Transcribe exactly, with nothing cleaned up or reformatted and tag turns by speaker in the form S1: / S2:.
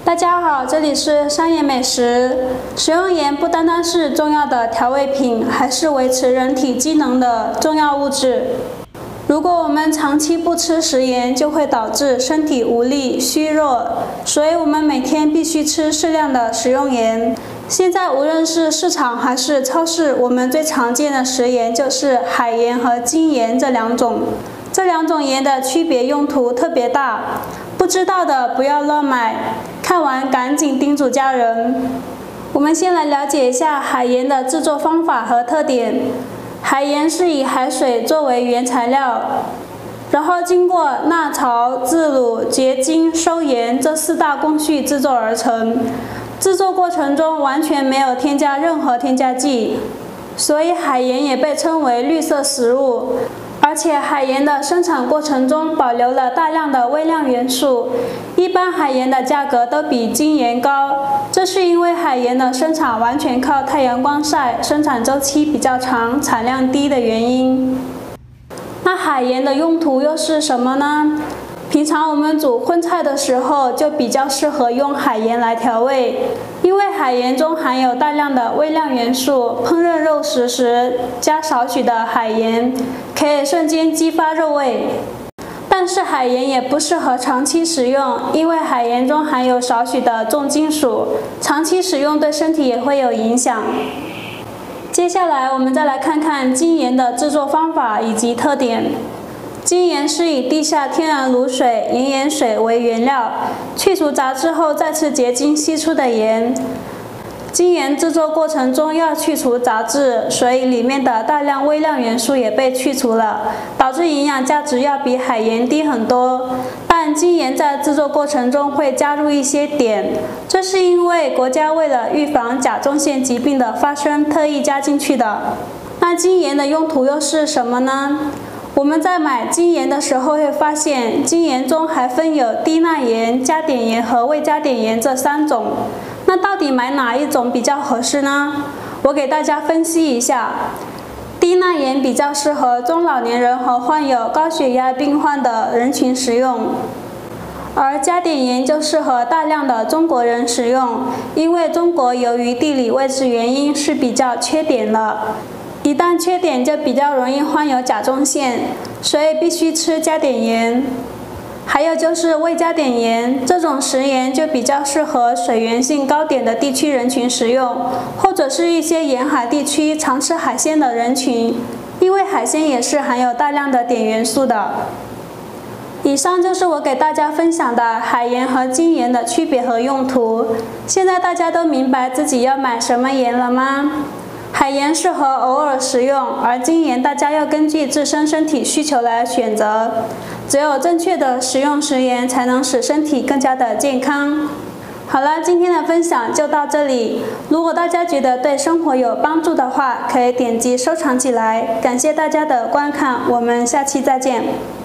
S1: 大家好，这里是商业美食。食用盐不单单是重要的调味品，还是维持人体机能的重要物质。如果我们长期不吃食盐，就会导致身体无力、虚弱，所以我们每天必须吃适量的食用盐。现在无论是市场还是超市，我们最常见的食盐就是海盐和精盐这两种。这两种盐的区别用途特别大，不知道的不要乱买，看完赶紧叮嘱家人。我们先来了解一下海盐的制作方法和特点。海盐是以海水作为原材料，然后经过钠槽、自卤、结晶、收盐这四大工序制作而成。制作过程中完全没有添加任何添加剂，所以海盐也被称为绿色食物。而且海盐的生产过程中保留了大量的微量元素，一般海盐的价格都比精盐高，这是因为海盐的生产完全靠太阳光晒，生产周期比较长，产量低的原因。那海盐的用途又是什么呢？平常我们煮荤菜的时候就比较适合用海盐来调味，因为海盐中含有大量的微量元素，烹饪肉食时加少许的海盐，可以瞬间激发肉味。但是海盐也不适合长期食用，因为海盐中含有少许的重金属，长期使用对身体也会有影响。接下来我们再来看看精盐的制作方法以及特点。精盐是以地下天然卤水、盐盐水为原料，去除杂质后再次结晶析出的盐。精盐制作过程中要去除杂质，所以里面的大量微量元素也被去除了，导致营养价值要比海盐低很多。但精盐在制作过程中会加入一些碘，这是因为国家为了预防甲状腺疾病的发生特意加进去的。那精盐的用途又是什么呢？我们在买精盐的时候会发现，精盐中还分有低钠盐、加碘盐和未加碘盐这三种。那到底买哪一种比较合适呢？我给大家分析一下。低钠盐比较适合中老年人和患有高血压病患的人群食用，而加碘盐就适合大量的中国人食用，因为中国由于地理位置原因是比较缺碘的。一旦缺碘就比较容易患有甲状腺，所以必须吃加碘盐。还有就是未加碘盐，这种食盐就比较适合水源性高碘的地区人群食用，或者是一些沿海地区常吃海鲜的人群，因为海鲜也是含有大量的碘元素的。以上就是我给大家分享的海盐和精盐的区别和用途。现在大家都明白自己要买什么盐了吗？海盐适合偶尔食用，而精盐大家要根据自身身体需求来选择。只有正确的食用食盐，才能使身体更加的健康。好了，今天的分享就到这里。如果大家觉得对生活有帮助的话，可以点击收藏起来。感谢大家的观看，我们下期再见。